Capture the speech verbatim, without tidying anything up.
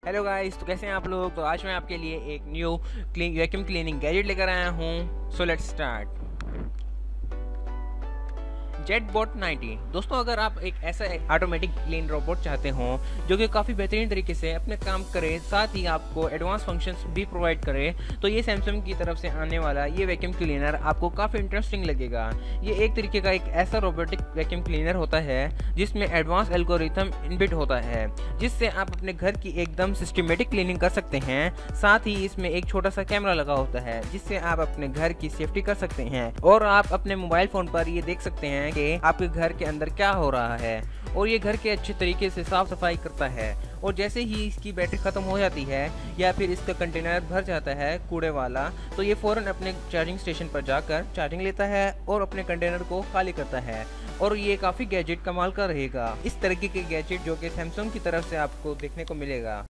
Hello guys, तो कैसे हैं आप लोग। तो आज मैं आपके लिए एक new clean vacuum cleaning gadget लेकर आया हूँ। So let's start. Jetbot ninety. दोस्तों, अगर आप एक ऐसा ऑटोमेटिक क्लीन रोबोट चाहते हो जो कि काफ़ी बेहतरीन तरीके से अपने काम करे, साथ ही आपको एडवांस फंक्शंस भी प्रोवाइड करे, तो ये सैमसंग की तरफ से आने वाला ये वैक्यूम क्लीनर आपको काफ़ी इंटरेस्टिंग लगेगा। ये एक तरीके का एक ऐसा रोबोटिक वैक्यूम क्लीनर होता है जिसमें एडवांस एल्गोरिथम इनबिल्ट होता है, जिससे आप अपने घर की एकदम सिस्टमेटिक क्लीनिंग कर सकते हैं। साथ ही इसमें एक छोटा सा कैमरा लगा होता है जिससे आप अपने घर की सेफ्टी कर सकते हैं, और आप अपने मोबाइल फ़ोन पर ये देख सकते हैं कि आपके घर के अंदर क्या हो रहा है। और ये घर के अच्छे तरीके से साफ सफाई करता है। और जैसे ही इसकी बैटरी ख़त्म हो जाती है या फिर इसका कंटेनर भर जाता है कूड़े वाला, तो ये फ़ौरन अपने चार्जिंग स्टेशन पर जाकर चार्जिंग लेता है और अपने कंटेनर को खाली करता है। और ये काफ़ी गैजेट कमाल का रहेगा। इस तरीके के गैजेट जो कि सैमसंग की तरफ से आपको देखने को मिलेगा।